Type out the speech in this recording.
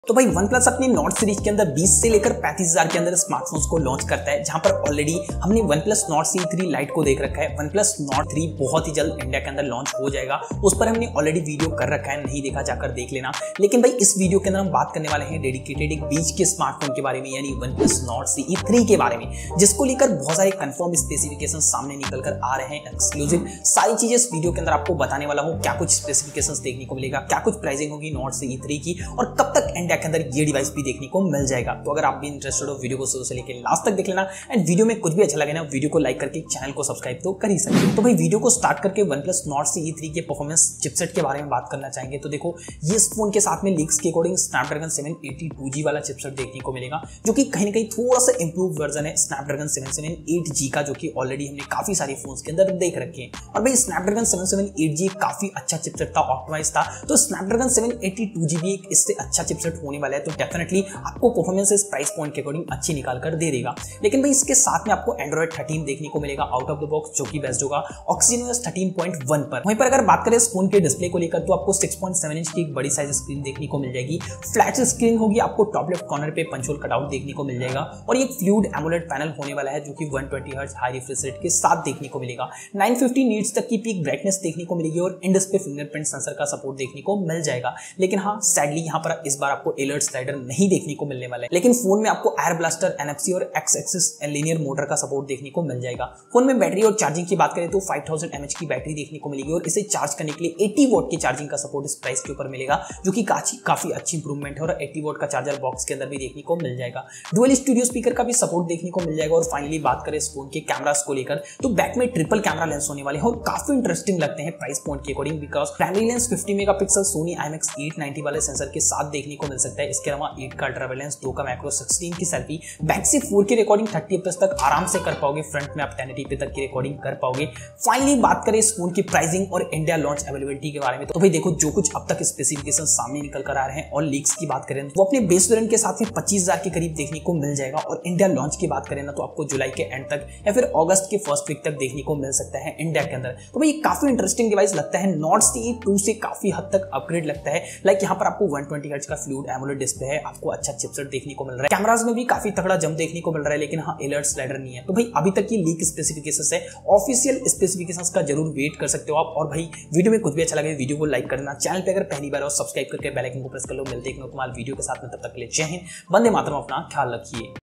तो भाई OnePlus अपनी नॉट सीरीज के अंदर 20 से लेकर 35,000 के अंदर स्मार्टफोन्स को लॉन्च करता है, जहां पर ऑलरेडी हमने OnePlus Nord CE3 Lite को देख रखा है। OnePlus Nord 3 बहुत ही जल्द इंडिया के अंदर लॉन्च हो जाएगा, उस पर हमने ऑलरेडी वीडियो कर रखा है, नहीं देखा जाकर देख लेना। लेकिन भाई इस वीडियो के अंदर हम बात करने वाले हैं डेडिकेटेड एक बीच के स्मार्टफोन के बारे में, यानी OnePlus Nord CE3 के बारे में, जिसको लेकर बहुत सारे कंफर्म स्पेसिफिकेशन सामने निकल कर आ रहे हैं। एक्सक्लूसिव सारी चीजें इस वीडियो के अंदर आपको बताने वाला हूँ, क्या कुछ स्पेसिफिकेशन देखने को मिलेगा, क्या कुछ प्राइसिंग होगी Nord CE3 की, और कब तक इंडिया के अंदर ये डिवाइस भी देखने को मिल जाएगा। तो अगर आप भी इंटरेस्टेड हो, वीडियो को शुरू से लेकर लास्ट तक देख लेना। एंड वीडियो में कुछ भी अच्छा लगे ना, वीडियो को लाइक करके चैनल को सब्सक्राइब तो कर ही सकते। तो भाई वीडियो को स्टार्ट करके OnePlus Nord CE3 के परफॉर्मेंस चिपसेट के बारे में बात करना चाहेंगे। तो देखो, ये फोन के साथ में लीक्स के अकॉर्डिंग स्नैपड्रैगन 782G वाला चिपसेट देखने को मिलेगा, जो कि कहीं ना कहीं थोड़ा सा इंप्रूव वर्जन है स्नैपड्रैगन 778G का, जो कि ऑलरेडी हमने काफी सारे फोन्स के अंदर देख रखे हैं। और भाई स्नैपड्रैगन 778G काफी अच्छा चिपसेट था, ऑप्टिमाइज था, तो स्नैपड्रैगन 782G भी एक इससे अच्छा चिपसेट होने वाला है। तो डेफिनेटली आपको परफॉर्मेंस इस प्राइस पॉइंट के अकॉर्डिंग अच्छी निकाल कर दे देगा। लेकिन भाई इसके साथ में आपको Android 13 देखने को मिलेगा आउट ऑफ द बॉक्स, जो कि बेस्ड होगा OxygenOS 13.1 पर। वहीं पर अगर बात करें इस फोन के डिस्प्ले को लेकर, तो आपको 6.7 इंच की एक बड़ी साइज स्क्रीन देखने को मिल जाएगी। फ्लैट स्क्रीन होगी, आपको टॉप लेफ्ट कॉर्नर पे पंच होल कटआउट देखने को मिल जाएगा, और ये फ्लूइड एमोलेड पैनल होने वाला है, जो कि 120 हर्ट्ज हाई रिफ्रेश रेट के साथ देखने को मिलेगा। 950 नीट्स तक की पीक ब्राइटनेस देखने को मिलेगी, और इन डिस्प्ले फिंगरप्रिंट सेंसर का सपोर्ट देखने को मिल जाएगा। लेकिन हाँ, सैडली यहाँ पर इस बार आपको अलर्ट स्लाइडर नहीं देखने को मिलने वाला है। लेकिन फोन में आपको एयर ब्लास्टर, NFC और X एक्सिस लीनियर मोटर का सपोर्ट देखने को मिल जाएगा। फोन में बैटरी और चार्जिंग की बात करें तो 5000 mAh की बैटरी देखने को मिलेगी, और इसे चार्ज करने के लिए 80 वॉट की चार्जिंग का सपोर्ट इस प्राइस के ऊपर मिलेगा, जो कि काफी अच्छी इंप्रूवमेंट है। और 80 वॉट का चार्जर बॉक्स के अंदर भी देखने को मिल जाएगा। डुअल स्टूडियो स्पीकर का भी सपोर्ट देखने को मिल जाएगा। और फाइनली बात करें इस फोन के कैमरास को लेकर, तो बैक में ट्रिपल कैमरा लेंस होने वाले हैं, और काफी इंटरेस्टिंग लगते हैं प्राइस पॉइंट के according, because primary lens 50 megapixel Sony IMX890 वाले सेंसर के साथ देखने को मिल सकता है। इसके अलावा 8 का अल्ट्रा वाइड लेंस, 2 का मैक्रो 16 की सेल्फी, बैक से 4K रिकॉर्डिंग 30 FPS तक आराम से कर पाओगे, फ्रंट में आप 1080p तक की रिकॉर्डिंग कर पाओगे। फाइनली बात करें इस फोन की प्राइसिंग और इंडिया लॉन्च अवेलेबिलिटी के बारे में, तो भाई देखो, जो कुछ अब तक स्पेसिफिकेशन सामने निकल कर आ रहे हैं और लीक्स की बात करें, वो अपने बेस वेरिएंट के साथ में 25,000 के करीब देखने को मिल जाएगा। और इंडिया लॉन्च की बात करें ना, तो आपको जुलाई के एंड तक या फिर अगस्त के फर्स्ट वीक तक देखने को मिल सकता है इंडिया के अंदर। तो भाई काफी इंटरेस्टिंग डिवाइस लगता है, Nord CE2 से काफी हद तक अपग्रेड लगता है। लाइक यहाँ पर आपको 120 हर्ट्ज का फ्लूइड एमोलेड डिस्प्ले है, आपको अच्छा चिपसेट देखने को मिल रहा है, कैमरास में भी काफी तगड़ा जंप देखने को मिल रहा है। लेकिन हाँ, अलर्ट स्लाइडर नहीं है। तो भाई अभी तक की लीक स्पेसिफिकेशंस है, ऑफिशियल स्पेसिफिकेशंस का जरूर वेट कर सकते हो आप। और भाई वीडियो में कुछ भी अच्छा लगे, वीडियो को लाइक करना, चैनल पे अगर पहली बार हो सब्सक्राइब करके बेल आइकन को प्रेस कर लो। मिलते हैं एक नए वीडियो के साथ में, तब तक के लिए जय हिंद, वंदे मातरम, अपना ख्याल रखिए।